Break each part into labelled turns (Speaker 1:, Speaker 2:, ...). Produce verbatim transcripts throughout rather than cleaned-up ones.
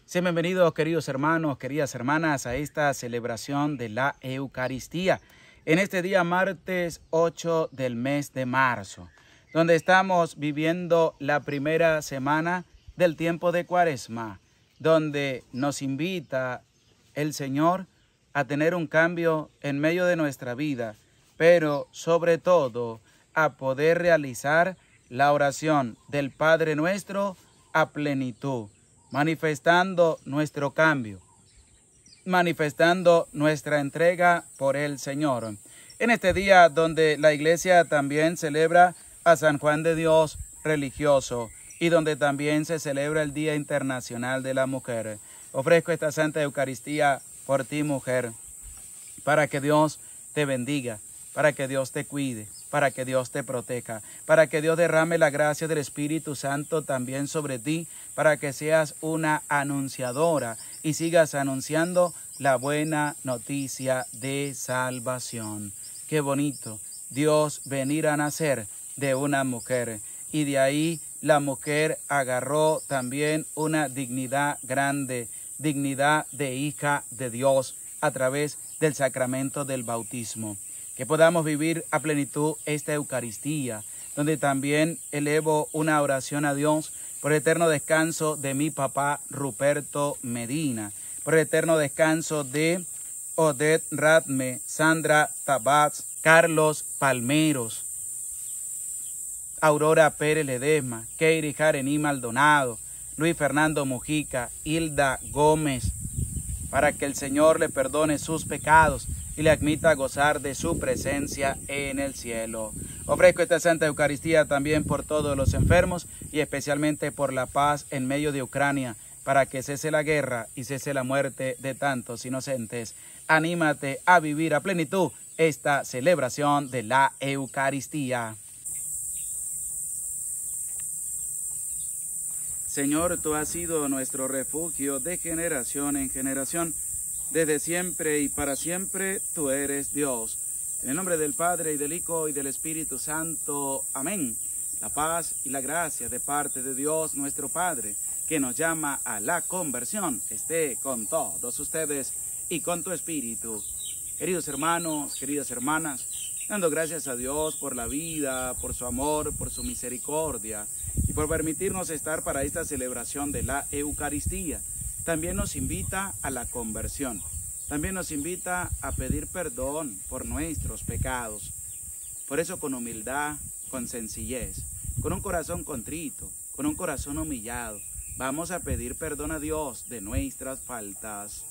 Speaker 1: Sean bienvenidos, queridos hermanos, queridas hermanas, a esta celebración de la Eucaristía. En este día martes ocho del mes de marzo, donde estamos viviendo la primera semana del tiempo de Cuaresma, donde nos invita el Señor a tener un cambio en medio de nuestra vida, pero sobre todo a poder realizar la oración del Padre Nuestro a plenitud, manifestando nuestro cambio, manifestando nuestra entrega por el Señor. En este día donde la Iglesia también celebra a San Juan de Dios religioso y donde también se celebra el Día Internacional de la Mujer, ofrezco esta Santa Eucaristía por ti, mujer, para que Dios te bendiga, para que Dios te cuide, para que Dios te proteja, para que Dios derrame la gracia del Espíritu Santo también sobre ti, para que seas una anunciadora y sigas anunciando la buena noticia de salvación. Qué bonito, Dios venir a nacer de una mujer, y de ahí la mujer agarró también una dignidad grande, dignidad de hija de Dios a través del sacramento del bautismo. Que podamos vivir a plenitud esta Eucaristía, donde también elevo una oración a Dios por el eterno descanso de mi papá Ruperto Medina, por el eterno descanso de Odette Radme, Sandra Tabats, Carlos Palmeros, Aurora Pérez Ledesma, Keiri Jarení Maldonado, Luis Fernando Mujica, Hilda Gómez, para que el Señor le perdone sus pecados y le admita a gozar de su presencia en el cielo. Ofrezco esta Santa Eucaristía también por todos los enfermos y especialmente por la paz en medio de Ucrania, para que cese la guerra y cese la muerte de tantos inocentes. Anímate a vivir a plenitud esta celebración de la Eucaristía. Señor, tú has sido nuestro refugio de generación en generación. Desde siempre y para siempre tú eres Dios. En el nombre del Padre, y del Hijo, y del Espíritu Santo. Amén. La paz y la gracia de parte de Dios nuestro Padre, que nos llama a la conversión, esté con todos ustedes y con tu Espíritu. Queridos hermanos, queridas hermanas, dando gracias a Dios por la vida, por su amor, por su misericordia y por permitirnos estar para esta celebración de la Eucaristía. También nos invita a la conversión, también nos invita a pedir perdón por nuestros pecados. Por eso con humildad, con sencillez, con un corazón contrito, con un corazón humillado, vamos a pedir perdón a Dios de nuestras faltas.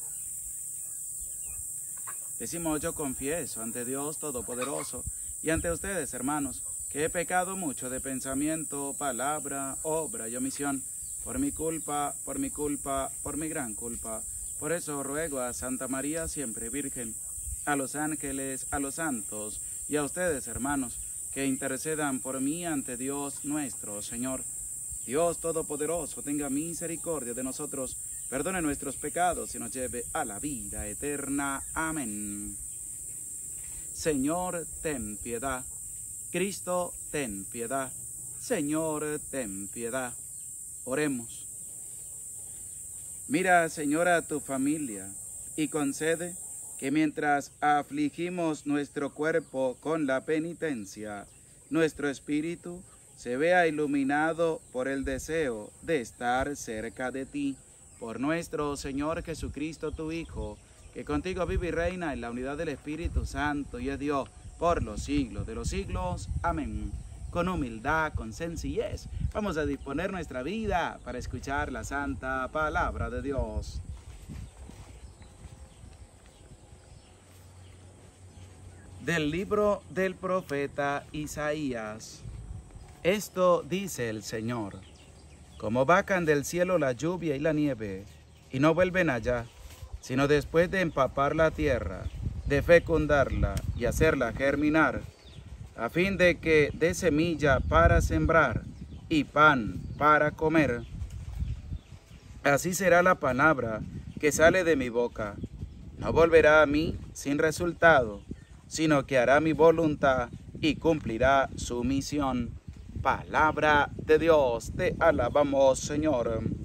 Speaker 1: Decimos: yo confieso ante Dios Todopoderoso y ante ustedes, hermanos, que he pecado mucho de pensamiento, palabra, obra y omisión, por mi culpa, por mi culpa, por mi gran culpa. Por eso ruego a Santa María siempre Virgen, a los ángeles, a los santos y a ustedes, hermanos, que intercedan por mí ante Dios nuestro Señor. Dios Todopoderoso tenga misericordia de nosotros, perdone nuestros pecados y nos lleve a la vida eterna. Amén. Señor, ten piedad. Cristo, ten piedad. Señor, ten piedad. Oremos. Mira, Señor, a tu familia y concede que mientras afligimos nuestro cuerpo con la penitencia, nuestro espíritu se vea iluminado por el deseo de estar cerca de ti. Por nuestro Señor Jesucristo, tu Hijo, que contigo vive y reina en la unidad del Espíritu Santo y es Dios por los siglos de los siglos. Amén. Con humildad, con sencillez, vamos a disponer nuestra vida para escuchar la santa palabra de Dios. Del libro del profeta Isaías. Esto dice el Señor: como bajan del cielo la lluvia y la nieve, y no vuelven allá, sino después de empapar la tierra, de fecundarla y hacerla germinar, a fin de que dé semilla para sembrar y pan para comer. Así será la palabra que sale de mi boca. No volverá a mí sin resultado, sino que hará mi voluntad y cumplirá su misión. Palabra de Dios, te alabamos, Señor.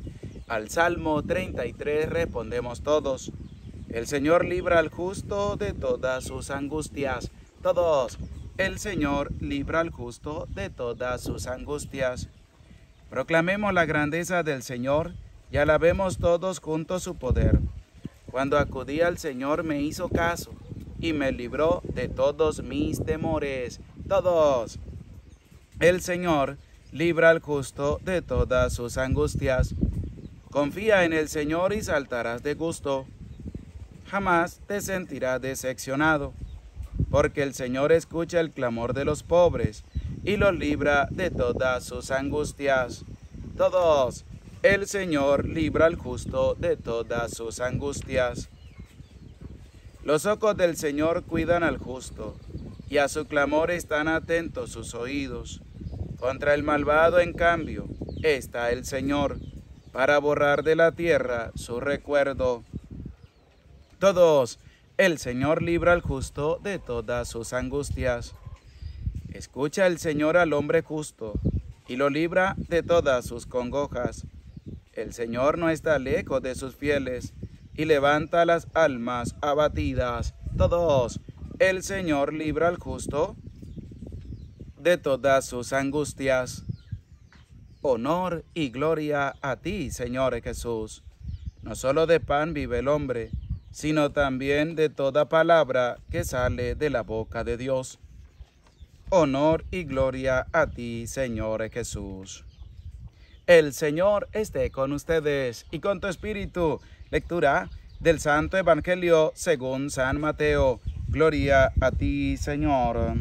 Speaker 1: Al Salmo treinta y tres respondemos todos. El Señor libra al justo de todas sus angustias. Todos. El Señor libra al justo de todas sus angustias. Proclamemos la grandeza del Señor y alabemos todos juntos su poder. Cuando acudí al Señor me hizo caso y me libró de todos mis temores. Todos. El Señor libra al justo de todas sus angustias. Confía en el Señor y saltarás de gusto. Jamás te sentirás decepcionado, porque el Señor escucha el clamor de los pobres y los libra de todas sus angustias. Todos. El Señor libra al justo de todas sus angustias. Los ojos del Señor cuidan al justo, y a su clamor están atentos sus oídos. Contra el malvado, en cambio, está el Señor, para borrar de la tierra su recuerdo. Todos. El Señor libra al justo de todas sus angustias. Escucha el Señor al hombre justo, y lo libra de todas sus congojas. El Señor no está lejos de sus fieles, y levanta las almas abatidas. Todos. El Señor libra al justo de todas sus angustias. Honor y gloria a ti, Señor Jesús. No solo de pan vive el hombre, sino también de toda palabra que sale de la boca de Dios. Honor y gloria a ti, Señor Jesús. El Señor esté con ustedes y con tu espíritu. Lectura del Santo Evangelio según San Mateo. Gloria a ti, Señor.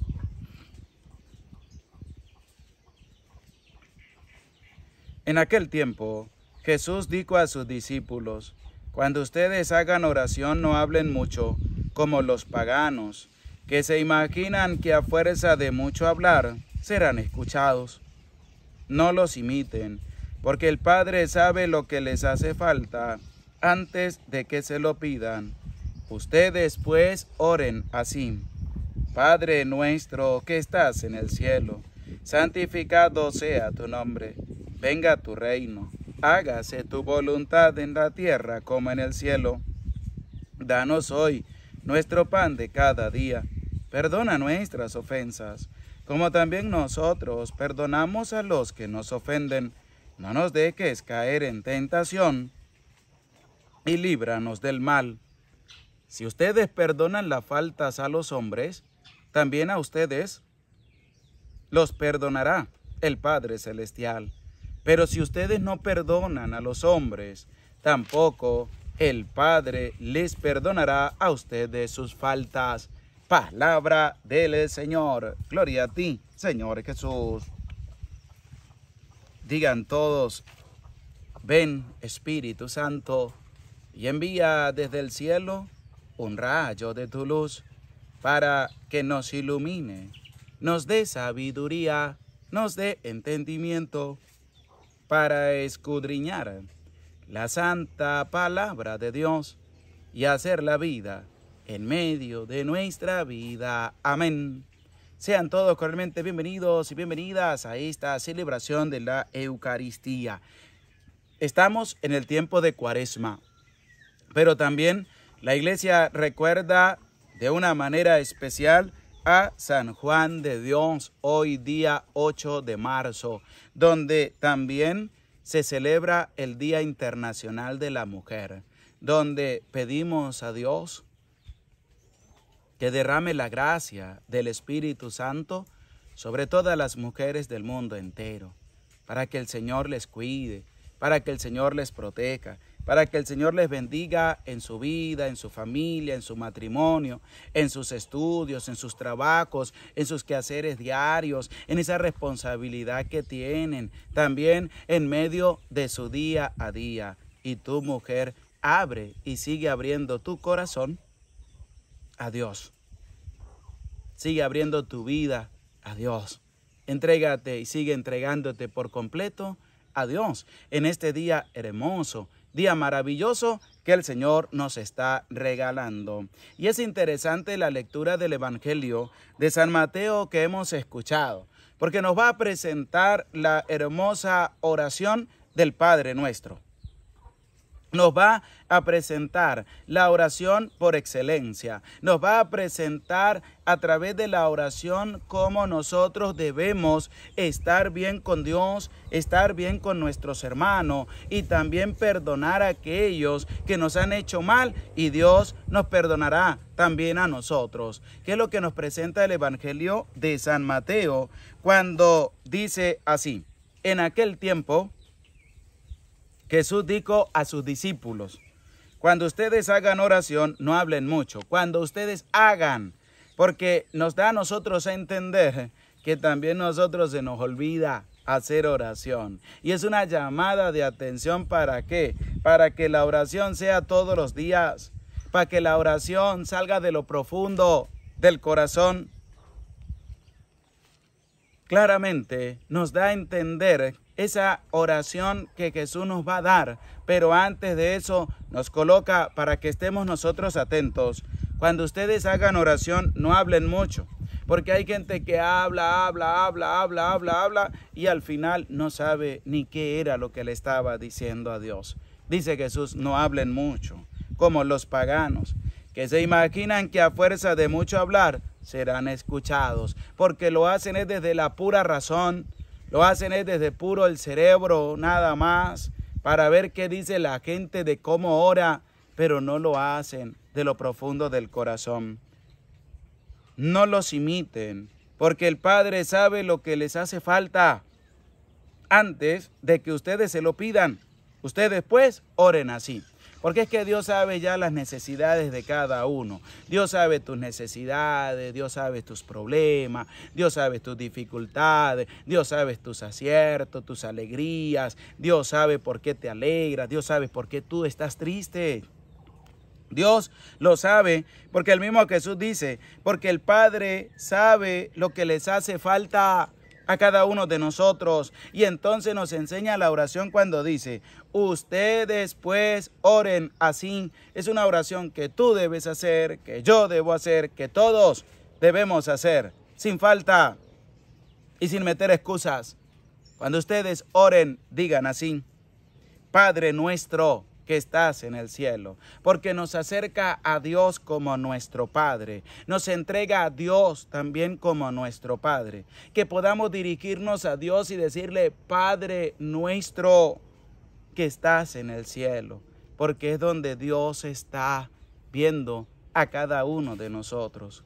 Speaker 1: En aquel tiempo, Jesús dijo a sus discípulos: cuando ustedes hagan oración, no hablen mucho, como los paganos, que se imaginan que a fuerza de mucho hablar serán escuchados. No los imiten, porque el Padre sabe lo que les hace falta antes de que se lo pidan. Ustedes, pues, oren así: Padre nuestro que estás en el cielo, santificado sea tu nombre. Venga tu reino, hágase tu voluntad en la tierra como en el cielo. Danos hoy nuestro pan de cada día. Perdona nuestras ofensas, como también nosotros perdonamos a los que nos ofenden. No nos dejes caer en tentación y líbranos del mal. Si ustedes perdonan las faltas a los hombres, también a ustedes los perdonará el Padre Celestial. Pero si ustedes no perdonan a los hombres, tampoco el Padre les perdonará a ustedes sus faltas. Palabra del Señor. Gloria a ti, Señor Jesús. Digan todos: ven, Espíritu Santo, y envía desde el cielo un rayo de tu luz, para que nos ilumine, nos dé sabiduría, nos dé entendimiento, para escudriñar la santa palabra de Dios y hacer la vida en medio de nuestra vida. Amén. Sean todos cordialmente bienvenidos y bienvenidas a esta celebración de la Eucaristía. Estamos en el tiempo de Cuaresma, pero también la Iglesia recuerda de una manera especial a San Juan de Dios, hoy día ocho de marzo, donde también se celebra el Día Internacional de la Mujer, donde pedimos a Dios que derrame la gracia del Espíritu Santo sobre todas las mujeres del mundo entero, para que el Señor les cuide, para que el Señor les proteja, para que el Señor les bendiga en su vida, en su familia, en su matrimonio, en sus estudios, en sus trabajos, en sus quehaceres diarios, en esa responsabilidad que tienen, también en medio de su día a día. Y tú, mujer, abre y sigue abriendo tu corazón a Dios. Sigue abriendo tu vida a Dios. Entrégate y sigue entregándote por completo a Dios en este día hermoso, día maravilloso que el Señor nos está regalando. Y es interesante la lectura del Evangelio de San Mateo que hemos escuchado, porque nos va a presentar la hermosa oración del Padre Nuestro. nos va a presentar la oración por excelencia. Nos va a presentar a través de la oración cómo nosotros debemos estar bien con Dios, estar bien con nuestros hermanos y también perdonar a aquellos que nos han hecho mal, y Dios nos perdonará también a nosotros. ¿Qué es lo que nos presenta el Evangelio de San Mateo cuando dice así? En aquel tiempo Jesús dijo a sus discípulos: cuando ustedes hagan oración, no hablen mucho. Cuando ustedes hagan, porque nos da a nosotros a entender que también nosotros se nos olvida hacer oración. Y es una llamada de atención. ¿Para qué? Para que la oración sea todos los días, para que la oración salga de lo profundo del corazón. Claramente nos da a entender esa oración que Jesús nos va a dar, pero antes de eso nos coloca para que estemos nosotros atentos. Cuando ustedes hagan oración, no hablen mucho, porque hay gente que habla, habla, habla, habla, habla, habla, y al final no sabe ni qué era lo que le estaba diciendo a Dios. Dice Jesús: no hablen mucho, como los paganos, que se imaginan que a fuerza de mucho hablar serán escuchados, porque lo hacen es desde la pura razón, lo hacen es desde puro el cerebro, nada más, para ver qué dice la gente de cómo ora, pero no lo hacen de lo profundo del corazón. No los imiten, porque el Padre sabe lo que les hace falta antes de que ustedes se lo pidan. Ustedes pues oren así. Porque es que Dios sabe ya las necesidades de cada uno. Dios sabe tus necesidades, Dios sabe tus problemas, Dios sabe tus dificultades, Dios sabe tus aciertos, tus alegrías, Dios sabe por qué te alegras, Dios sabe por qué tú estás triste. Dios lo sabe, porque el mismo Jesús dice: porque el Padre sabe lo que les hace falta a cada uno de nosotros. Y entonces nos enseña la oración cuando dice: ustedes pues oren así. Es una oración que tú debes hacer, que yo debo hacer, que todos debemos hacer, sin falta y sin meter excusas. Cuando ustedes oren, digan así: Padre nuestro que estás en el cielo, porque nos acerca a Dios como nuestro Padre, nos entrega a Dios también como nuestro Padre, que podamos dirigirnos a Dios y decirle: Padre nuestro que estás en el cielo, porque es donde Dios está viendo a cada uno de nosotros.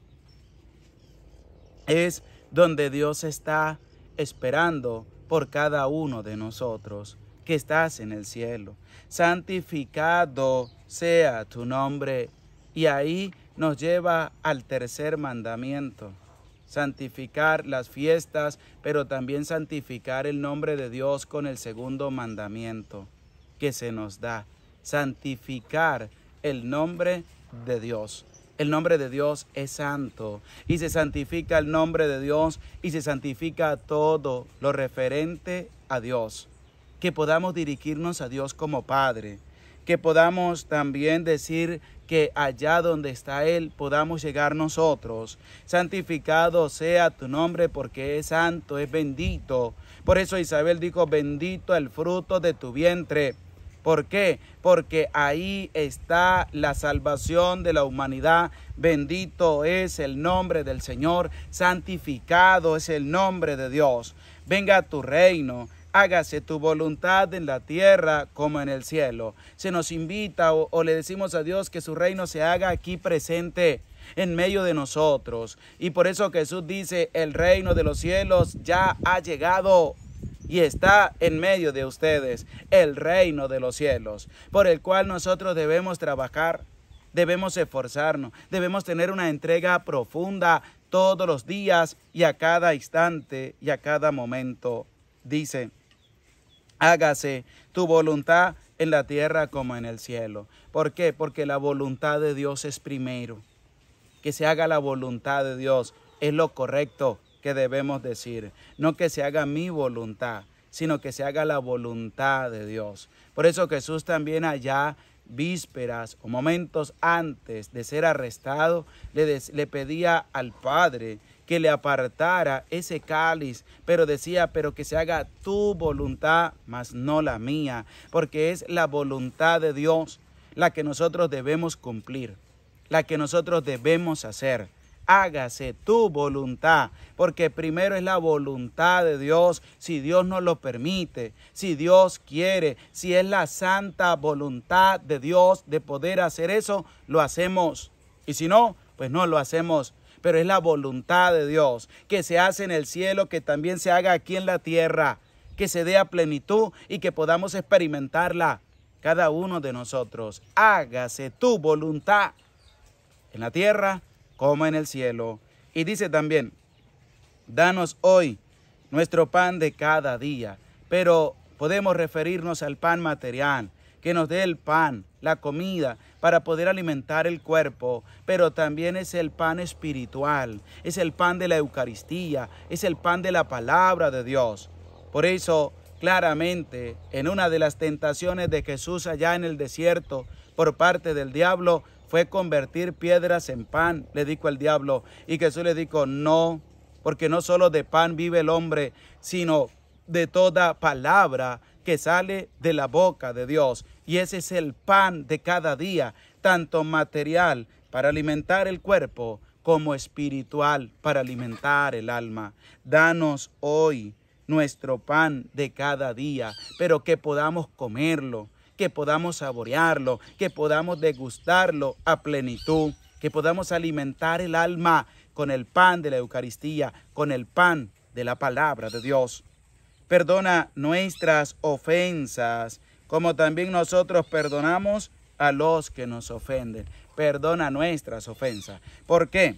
Speaker 1: Es donde Dios está esperando por cada uno de nosotros, que estás en el cielo. Santificado sea tu nombre. Y ahí nos lleva al tercer mandamiento: santificar las fiestas, pero también santificar el nombre de Dios con el segundo mandamiento que se nos da: santificar el nombre de Dios. El nombre de Dios es santo, y se santifica el nombre de Dios y se santifica todo lo referente a Dios. Que podamos dirigirnos a Dios como Padre, que podamos también decir que allá donde está Él podamos llegar nosotros. Santificado sea tu nombre, porque es santo, es bendito. Por eso Isabel dijo: bendito el fruto de tu vientre. ¿Por qué? Porque ahí está la salvación de la humanidad. Bendito es el nombre del Señor, santificado es el nombre de Dios. Venga a tu reino. Hágase tu voluntad en la tierra como en el cielo. Se nos invita o, o le decimos a Dios que su reino se haga aquí presente en medio de nosotros. Y por eso Jesús dice: el reino de los cielos ya ha llegado y está en medio de ustedes. El reino de los cielos, por el cual nosotros debemos trabajar, debemos esforzarnos, debemos tener una entrega profunda todos los días y a cada instante y a cada momento. Dice: hágase tu voluntad en la tierra como en el cielo. ¿Por qué? Porque la voluntad de Dios es primero. Que se haga la voluntad de Dios es lo correcto que debemos decir. No que se haga mi voluntad, sino que se haga la voluntad de Dios. Por eso Jesús también allá, vísperas o momentos antes de ser arrestado, le, des, le pedía al Padre que le apartara ese cáliz, pero decía, pero que se haga tu voluntad, mas no la mía, porque es la voluntad de Dios la que nosotros debemos cumplir, la que nosotros debemos hacer. Hágase tu voluntad, porque primero es la voluntad de Dios, si Dios nos lo permite, si Dios quiere, si es la santa voluntad de Dios de poder hacer eso, lo hacemos. Y si no, pues no lo hacemos. Pero es la voluntad de Dios, que se hace en el cielo, que también se haga aquí en la tierra, que se dé a plenitud y que podamos experimentarla cada uno de nosotros. Hágase tu voluntad en la tierra como en el cielo. Y dice también, danos hoy nuestro pan de cada día. Pero podemos referirnos al pan material, que nos dé el pan, la comida, para poder alimentar el cuerpo, pero también es el pan espiritual, es el pan de la Eucaristía, es el pan de la palabra de Dios. Por eso, claramente, en una de las tentaciones de Jesús allá en el desierto, por parte del diablo, fue convertir piedras en pan, le dijo el diablo. Y Jesús le dijo, no, porque no solo de pan vive el hombre, sino de toda palabra que sale de la boca de Dios. Y ese es el pan de cada día, tanto material para alimentar el cuerpo, como espiritual para alimentar el alma. Danos hoy nuestro pan de cada día, pero que podamos comerlo, que podamos saborearlo, que podamos degustarlo a plenitud, que podamos alimentar el alma con el pan de la Eucaristía, con el pan de la palabra de Dios. Perdona nuestras ofensas, como también nosotros perdonamos a los que nos ofenden. Perdona nuestras ofensas. ¿Por qué?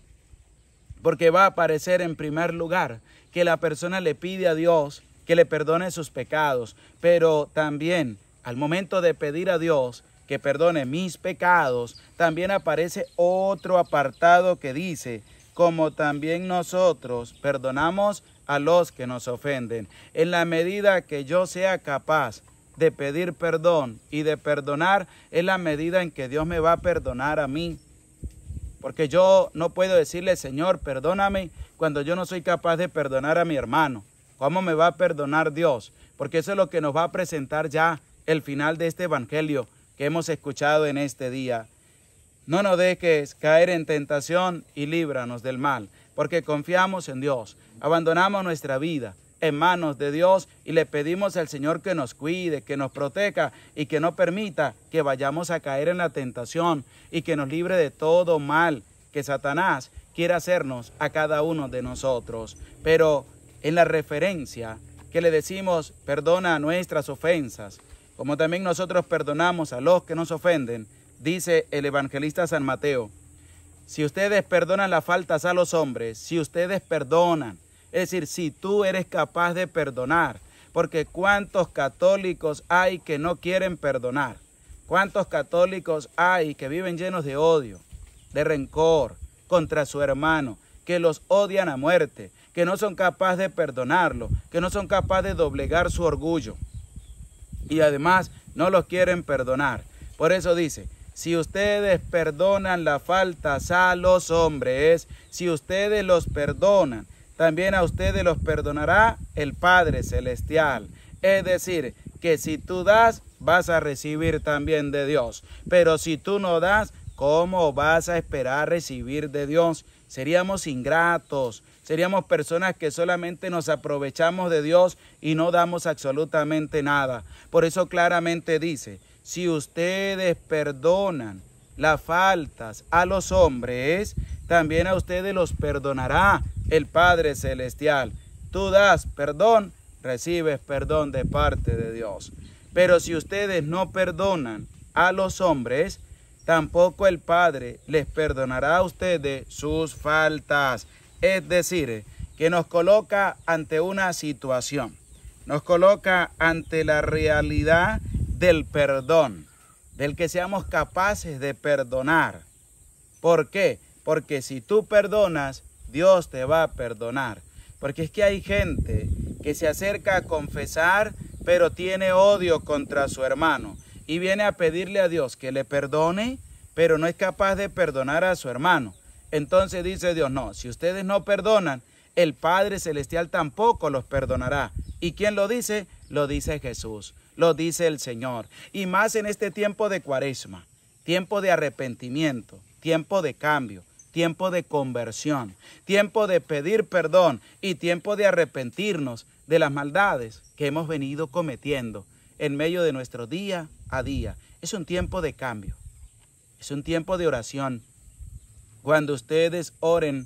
Speaker 1: Porque va a aparecer en primer lugar que la persona le pide a Dios que le perdone sus pecados, pero también al momento de pedir a Dios que perdone mis pecados, también aparece otro apartado que dice, como también nosotros perdonamos a los que nos ofenden. En la medida que yo sea capaz de pedir perdón y de perdonar, es la medida en que Dios me va a perdonar a mí. Porque yo no puedo decirle, Señor, perdóname, cuando yo no soy capaz de perdonar a mi hermano. ¿Cómo me va a perdonar Dios? Porque eso es lo que nos va a presentar ya el final de este evangelio que hemos escuchado en este día. No nos dejes caer en tentación y líbranos del mal, porque confiamos en Dios, abandonamos nuestra vida en manos de Dios y le pedimos al Señor que nos cuide, que nos proteja y que no permita que vayamos a caer en la tentación y que nos libre de todo mal que Satanás quiere hacernos a cada uno de nosotros. Pero en la referencia que le decimos, perdona nuestras ofensas, como también nosotros perdonamos a los que nos ofenden, dice el evangelista San Mateo, si ustedes perdonan las faltas a los hombres, si ustedes perdonan, es decir, si tú eres capaz de perdonar, porque cuántos católicos hay que no quieren perdonar, cuántos católicos hay que viven llenos de odio, de rencor contra su hermano, que los odian a muerte, que no son capaces de perdonarlo, que no son capaces de doblegar su orgullo y además no los quieren perdonar. Por eso dice, si ustedes perdonan las faltas a los hombres, si ustedes los perdonan, también a ustedes los perdonará el Padre Celestial. Es decir, que si tú das, vas a recibir también de Dios. Pero si tú no das, ¿cómo vas a esperar recibir de Dios? Seríamos ingratos, seríamos personas que solamente nos aprovechamos de Dios y no damos absolutamente nada. Por eso claramente dice, si ustedes perdonan las faltas a los hombres, también a ustedes los perdonará el Padre Celestial. Tú das perdón, recibes perdón de parte de Dios. Pero si ustedes no perdonan a los hombres, tampoco el Padre les perdonará a ustedes sus faltas. Es decir, que nos coloca ante una situación, nos coloca ante la realidad del perdón, del que seamos capaces de perdonar. ¿Por qué? Porque si tú perdonas, Dios te va a perdonar. Porque es que hay gente que se acerca a confesar, pero tiene odio contra su hermano y viene a pedirle a Dios que le perdone, pero no es capaz de perdonar a su hermano. Entonces dice Dios, no, si ustedes no perdonan, el Padre Celestial tampoco los perdonará. ¿Y quién lo dice? Lo dice Jesús, lo dice el Señor. Y más en este tiempo de Cuaresma, tiempo de arrepentimiento, tiempo de cambio, tiempo de conversión, tiempo de pedir perdón y tiempo de arrepentirnos de las maldades que hemos venido cometiendo en medio de nuestro día a día. Es un tiempo de cambio, es un tiempo de oración. Cuando ustedes oren,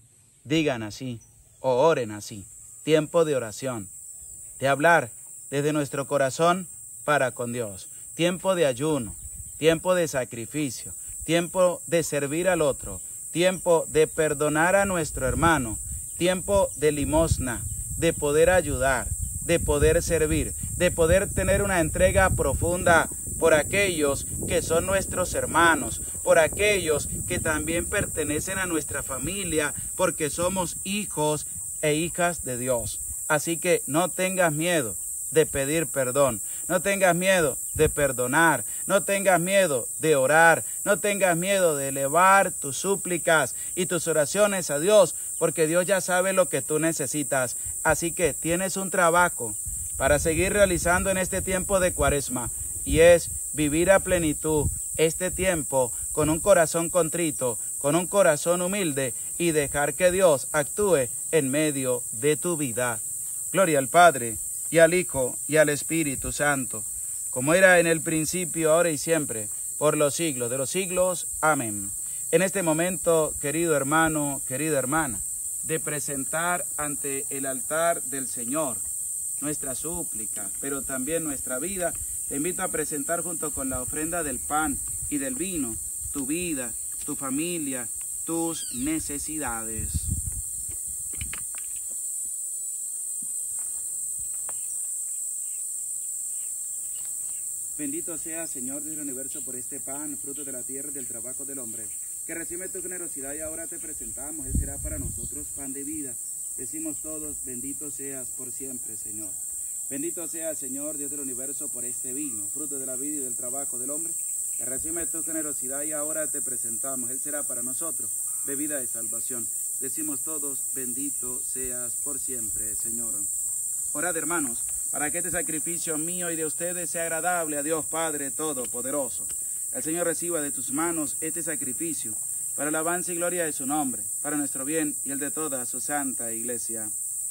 Speaker 1: digan así o oren así. Tiempo de oración, de hablar desde nuestro corazón para con Dios. Tiempo de ayuno, tiempo de sacrificio, tiempo de servir al otro, tiempo de perdonar a nuestro hermano, tiempo de limosna, de poder ayudar, de poder servir, de poder tener una entrega profunda por aquellos que son nuestros hermanos, por aquellos que también pertenecen a nuestra familia, porque somos hijos e hijas de Dios. Así que no tengas miedo de pedir perdón, no tengas miedo de perdonar, no tengas miedo de orar, no tengas miedo de elevar tus súplicas y tus oraciones a Dios, porque Dios ya sabe lo que tú necesitas. Así que tienes un trabajo para seguir realizando en este tiempo de Cuaresma, y es vivir a plenitud este tiempo con un corazón contrito, con un corazón humilde, y dejar que Dios actúe en medio de tu vida. Gloria al Padre, y al Hijo, y al Espíritu Santo, como era en el principio, ahora y siempre, por los siglos de los siglos. Amén. En este momento, querido hermano, querida hermana, de presentar ante el altar del Señor nuestra súplica, pero también nuestra vida, te invito a presentar junto con la ofrenda del pan y del vino tu vida, tu familia, tus necesidades. Bendito sea, Señor del universo, por este pan, fruto de la tierra y del trabajo del hombre, que recibe tu generosidad y ahora te presentamos. Él será para nosotros pan de vida. Decimos todos, bendito seas por siempre, Señor. Bendito sea, Señor, Dios del universo, por este vino, fruto de la vida y del trabajo del hombre, que recibe tu generosidad y ahora te presentamos. Él será para nosotros bebida de salvación. Decimos todos, bendito seas por siempre, Señor. Orad, hermanos, para que este sacrificio mío y de ustedes sea agradable a Dios Padre Todopoderoso. El Señor reciba de tus manos este sacrificio, para alabanza y gloria de su nombre, para nuestro bien y el de toda su santa iglesia.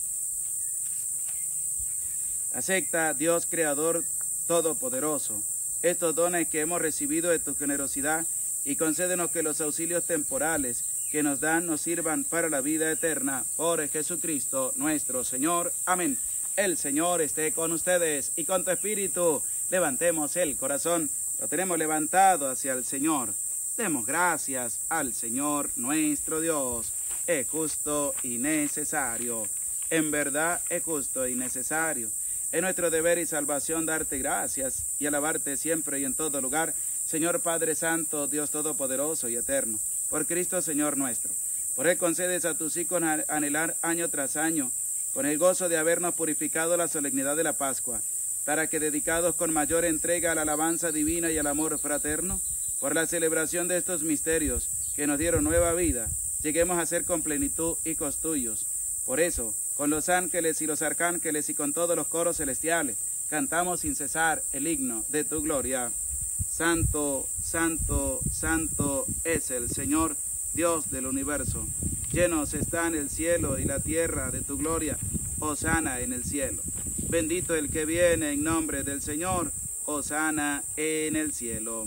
Speaker 1: Acepta, Dios Creador Todopoderoso, estos dones que hemos recibido de tu generosidad, y concédenos que los auxilios temporales que nos dan nos sirvan para la vida eterna, por Jesucristo nuestro Señor. Amén. El Señor esté con ustedes y con tu espíritu. Levantemos el corazón, lo tenemos levantado hacia el Señor. Demos gracias al Señor nuestro Dios. Es justo y necesario. En verdad es justo y necesario. Es nuestro deber y salvación darte gracias y alabarte siempre y en todo lugar, Señor Padre Santo, Dios Todopoderoso y Eterno, por Cristo Señor nuestro. Por Él concedes a tus hijos anhelar año tras año, con el gozo de habernos purificado la solemnidad de la Pascua, para que, dedicados con mayor entrega a la alabanza divina y al amor fraterno, por la celebración de estos misterios que nos dieron nueva vida, lleguemos a ser con plenitud hijos tuyos. Por eso, con los ángeles y los arcángeles y con todos los coros celestiales, cantamos sin cesar el himno de tu gloria. Santo, santo, santo es el Señor, Dios del universo. Llenos están el cielo y la tierra de tu gloria. Hosana en el cielo. Bendito el que viene en nombre del Señor. Hosana en el cielo.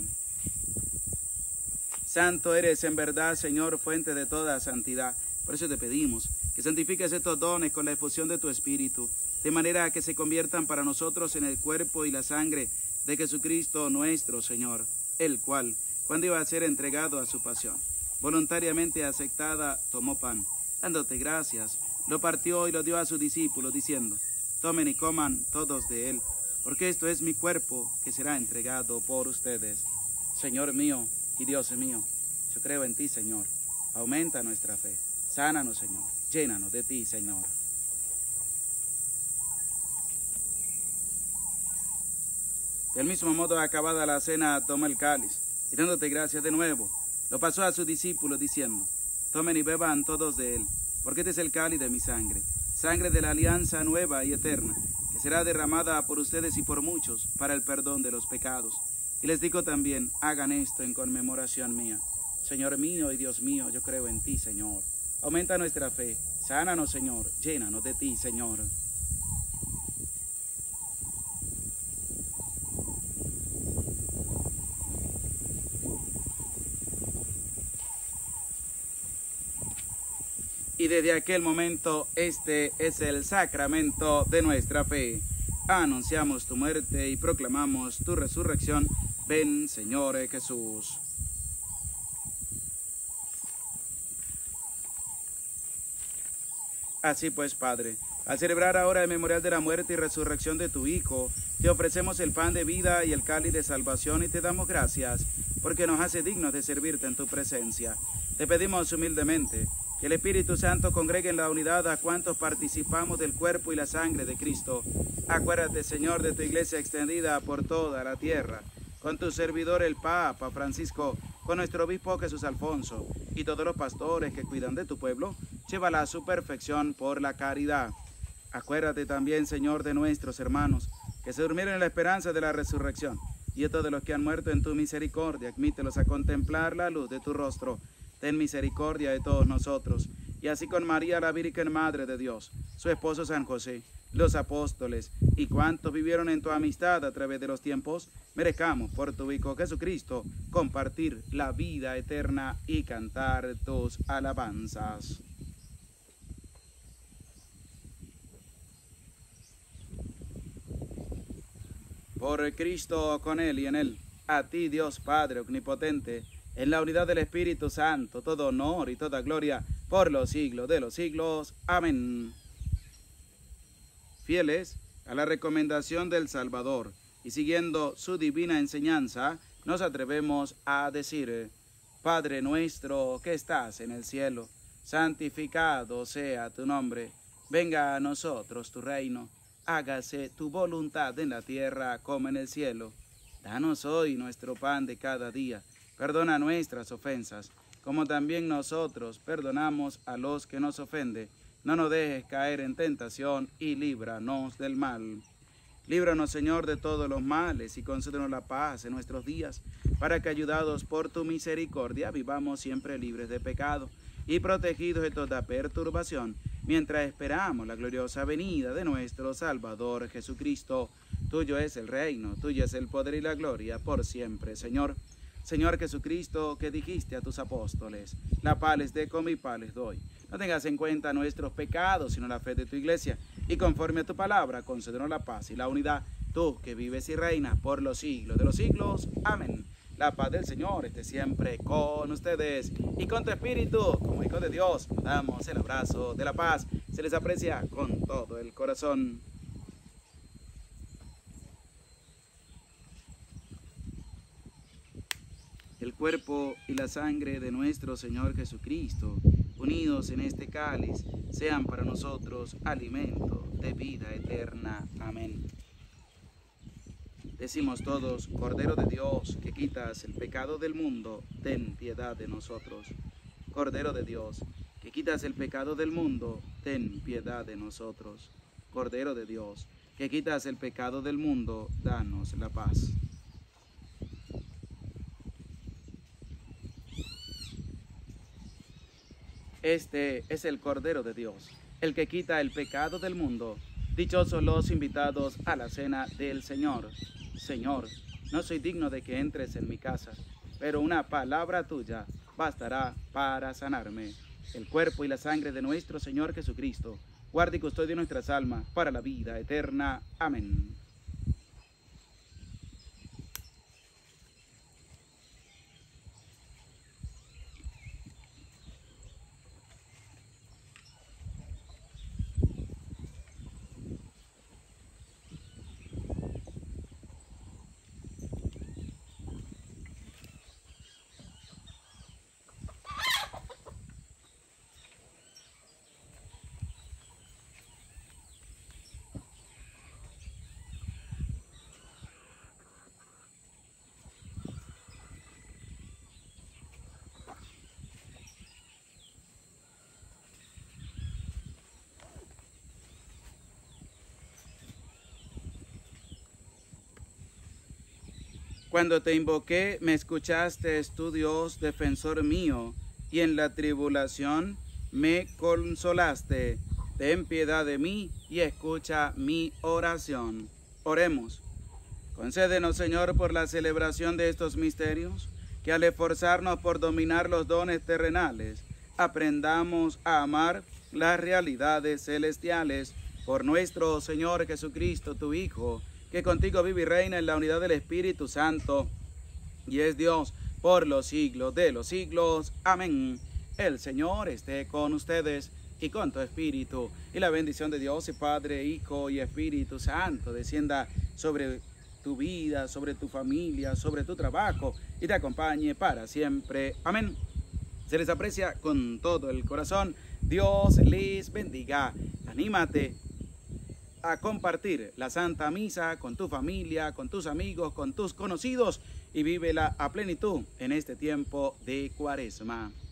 Speaker 1: Santo eres en verdad, Señor, fuente de toda santidad. Por eso te pedimos que santifiques estos dones con la efusión de tu Espíritu, de manera que se conviertan para nosotros en el cuerpo y la sangre de Jesucristo nuestro Señor, el cual, cuando iba a ser entregado a su pasión, voluntariamente aceptada, tomó pan, dándote gracias, lo partió y lo dio a sus discípulos, diciendo, tomen y coman todos de él, porque esto es mi cuerpo que será entregado por ustedes. Señor mío y Dios mío, yo creo en ti, Señor. Aumenta nuestra fe. Sánanos, Señor. Llénanos de ti, Señor. Del mismo modo, acabada la cena, toma el cáliz, y dándote gracias de nuevo, lo pasó a sus discípulos, diciendo, Tomen y beban todos de él, porque este es el cáliz de mi sangre, sangre de la alianza nueva y eterna, que será derramada por ustedes y por muchos para el perdón de los pecados. Y les digo también, hagan esto en conmemoración mía. Señor mío y Dios mío, yo creo en ti, Señor. Aumenta nuestra fe, sánanos, Señor, llénanos de ti, Señor. Y desde aquel momento, este es el sacramento de nuestra fe. Anunciamos tu muerte y proclamamos tu resurrección. Ven, Señor Jesús. Así pues, Padre, al celebrar ahora el memorial de la muerte y resurrección de tu Hijo, te ofrecemos el pan de vida y el cáliz de salvación y te damos gracias, porque nos hace dignos de servirte en tu presencia. Te pedimos humildemente que el Espíritu Santo congregue en la unidad a cuantos participamos del cuerpo y la sangre de Cristo. Acuérdate, Señor, de tu iglesia extendida por toda la tierra, con tu servidor el Papa Francisco, con nuestro obispo Jesús Alfonso, y todos los pastores que cuidan de tu pueblo, llévala a su perfección por la caridad. Acuérdate también, Señor, de nuestros hermanos, que se durmieron en la esperanza de la resurrección, y de todos los que han muerto en tu misericordia, admítelos a contemplar la luz de tu rostro. Ten misericordia de todos nosotros, y así con María, la Virgen Madre de Dios, su esposo San José, los apóstoles, y cuantos vivieron en tu amistad a través de los tiempos, merezcamos por tu Hijo Jesucristo compartir la vida eterna y cantar tus alabanzas. Por Cristo, con Él y en Él, a ti Dios Padre Omnipotente, en la unidad del Espíritu Santo, todo honor y toda gloria por los siglos de los siglos. Amén. Fieles a la recomendación del Salvador y siguiendo su divina enseñanza, nos atrevemos a decir: Padre nuestro que estás en el cielo, santificado sea tu nombre. Venga a nosotros tu reino. Hágase tu voluntad en la tierra como en el cielo. Danos hoy nuestro pan de cada día. Perdona nuestras ofensas, como también nosotros perdonamos a los que nos ofenden. No nos dejes caer en tentación y líbranos del mal. Líbranos, Señor, de todos los males y concédenos la paz en nuestros días, para que, ayudados por tu misericordia, vivamos siempre libres de pecado y protegidos de toda perturbación, mientras esperamos la gloriosa venida de nuestro Salvador Jesucristo. Tuyo es el reino, tuyo es el poder y la gloria por siempre, Señor. Señor Jesucristo, que dijiste a tus apóstoles: la paz les dejo, mi paz les doy. No tengas en cuenta nuestros pecados, sino la fe de tu iglesia, y conforme a tu palabra, concédenos la paz y la unidad, tú que vives y reinas por los siglos de los siglos. Amén. La paz del Señor esté siempre con ustedes y con tu espíritu. Como hijos de Dios, damos el abrazo de la paz. Se les aprecia con todo el corazón. El cuerpo y la sangre de nuestro Señor Jesucristo, unidos en este cáliz, sean para nosotros alimento de vida eterna. Amén. Decimos todos: Cordero de Dios, que quitas el pecado del mundo, ten piedad de nosotros. Cordero de Dios, que quitas el pecado del mundo, ten piedad de nosotros. Cordero de Dios, que quitas el pecado del mundo, danos la paz. Este es el Cordero de Dios, el que quita el pecado del mundo. Dichosos los invitados a la cena del Señor. Señor, no soy digno de que entres en mi casa, pero una palabra tuya bastará para sanarme. El cuerpo y la sangre de nuestro Señor Jesucristo, guarde y custodie nuestras almas para la vida eterna. Amén. Cuando te invoqué, me escuchaste, tu Dios, defensor mío, y en la tribulación me consolaste. Ten piedad de mí y escucha mi oración. Oremos. Concédenos, Señor, por la celebración de estos misterios, que al esforzarnos por dominar los dones terrenales, aprendamos a amar las realidades celestiales por nuestro Señor Jesucristo, tu Hijo, que contigo vive y reina en la unidad del Espíritu Santo, y es Dios por los siglos de los siglos. Amén. El Señor esté con ustedes y con tu espíritu, y la bendición de Dios, y Padre, Hijo y Espíritu Santo, descienda sobre tu vida, sobre tu familia, sobre tu trabajo, y te acompañe para siempre. Amén. Se les aprecia con todo el corazón. Dios les bendiga. Anímate a compartir la Santa Misa con tu familia, con tus amigos, con tus conocidos, y vívela a plenitud en este tiempo de Cuaresma.